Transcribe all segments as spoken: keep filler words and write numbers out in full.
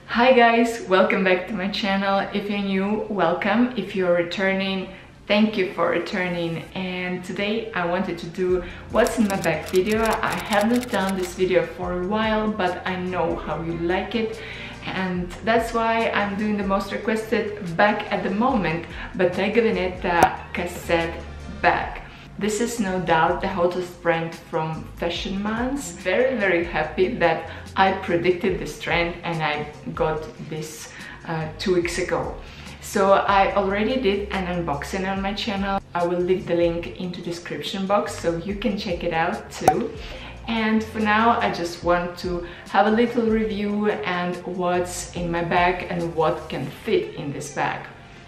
Hi guys, welcome back to my channel. If you're new, welcome. If you're returning, thank you for returning. And today I wanted to do what's in my bag video. I have not done this video for a while, but I know how you like it, and that's why I'm doing the most requested bag at the moment, Bottega Veneta cassette bag. This is no doubt the hottest brand from Fashion Months. Very, very happy that I predicted this trend and I got this uh, two weeks ago. So I already did an unboxing on my channel. I will leave the link into the description box so you can check it out too. And for now, I just want to have a little review and what's in my bag and what can fit in this bag.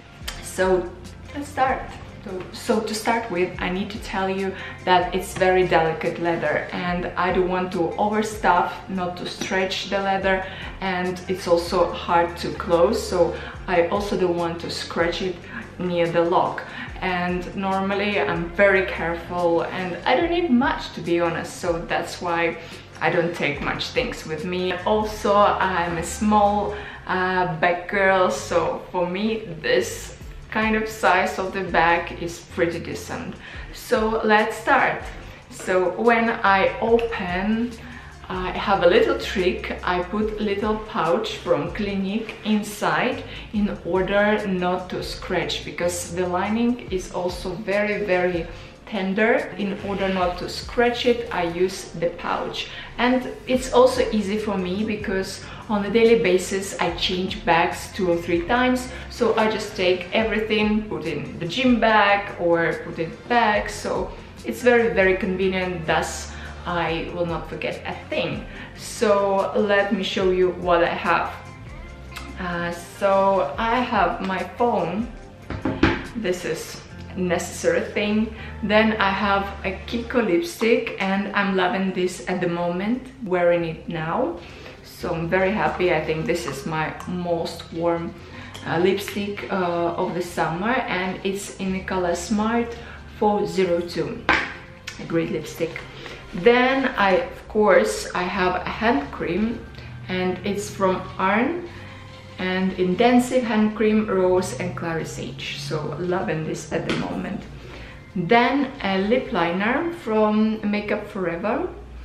So let's start. So, so to start with, I need to tell you that it's very delicate leather and I don't want to overstuff, not to stretch the leather, and it's also hard to close, so I also don't want to scratch it near the lock. And normally I'm very careful and I don't need much, to be honest, so that's why I don't take much things with me. Also, I'm a small uh, bag girl, so for me this kind of size of the bag is pretty decent. So let's start. So when I open, I have a little trick. I put a little pouch from Clinique inside in order not to scratch, because the lining is also very very tender. In order not to scratch it, I use the pouch. And it's also easy for me because on a daily basis I change bags two or three times, so I just take everything, put in the gym bag or put in bag, so it's very very convenient, thus I will not forget a thing. So let me show you what I have. Uh, so I have my phone. This is necessary thing. Then I have a Kiko lipstick and I'm loving this at the moment, wearing it now, so I'm very happy. I think this is my most warm uh, lipstick uh, of the summer, and it's in the color Smart four oh two, a great lipstick. Then I of course I have a hand cream and it's from Arn, and intensive hand cream, rose and clary sage, so loving this at the moment. Then a lip liner from Makeup Forever,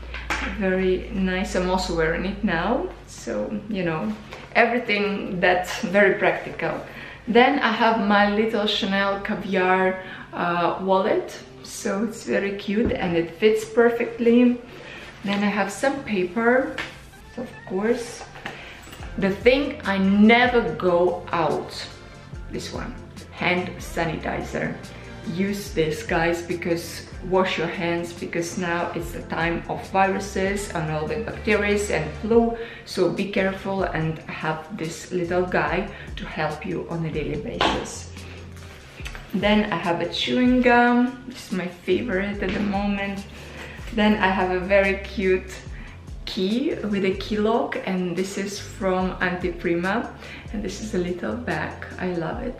very nice. I'm also wearing it now, so you know, everything that's very practical. Then I have my little Chanel Caviar uh, wallet, so it's very cute and it fits perfectly. Then I have some paper, of course. The thing I never go out, this one, hand sanitizer. Use this, guys, because wash your hands, because now it's the time of viruses and all the bacteria and flu, so be careful and have this little guy to help you on a daily basis. Then I have a chewing gum, this is my favorite at the moment. Then I have a very cute key with a key lock, and this is from Antiprima, and this is a little bag. I love it.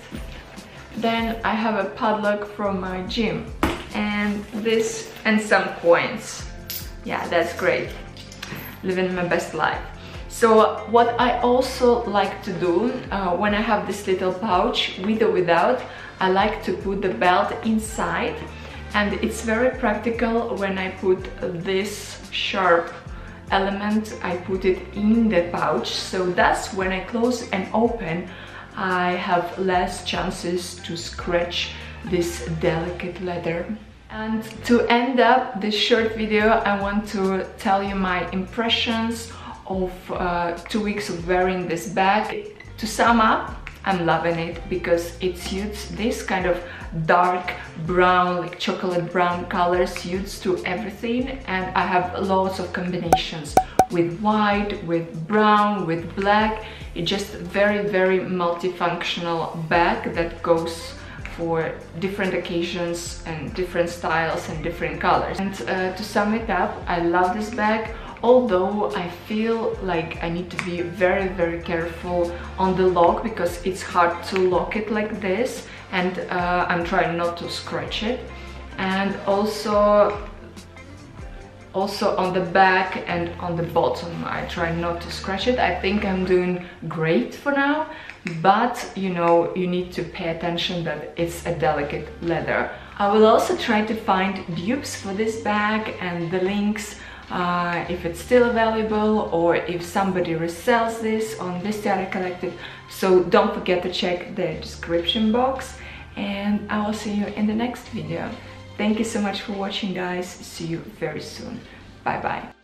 Then I have a padlock from my gym, and this, and some coins. Yeah, that's great, living my best life. So what I also like to do uh, when I have this little pouch, with or without, I like to put the belt inside, and it's very practical when I put this sharp element, I put it in the pouch, so that's when I close and open I have less chances to scratch this delicate leather. And to end up this short video, I want to tell you my impressions of uh, two weeks of wearing this bag. To sum up, I'm loving it because it suits this kind of dark brown, like chocolate brown color, suits to everything, and I have lots of combinations with white, with brown, with black. It's just very very multifunctional bag that goes for different occasions and different styles and different colors. And uh, to sum it up, I love this bag, although I feel like I need to be very very careful on the lock because it's hard to lock it like this, and uh, I'm trying not to scratch it. And also Also on the back and on the bottom, I try not to scratch it. I think I'm doing great for now, but you know, you need to pay attention that it's a delicate leather. I will also try to find dupes for this bag and the links, uh, if it's still available or if somebody resells this on Vestiaire Collective. So don't forget to check the description box, and I will see you in the next video. Thank you so much for watching, guys. See you very soon. Bye bye.